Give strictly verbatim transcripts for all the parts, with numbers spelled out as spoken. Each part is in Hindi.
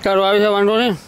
દેખાડો આવી છે વાંધો નહીં.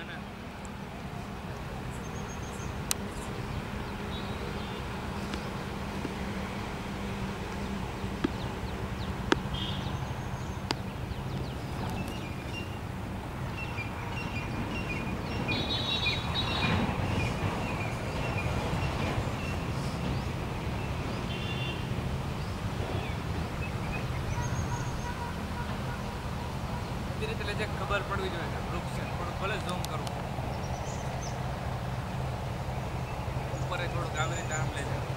खबर पड़वी जो वृक्ष है थोड़ा भले ઝૂમ करूँ ऊपर थोड़ा આવી રીતે આમ લઈ જાય.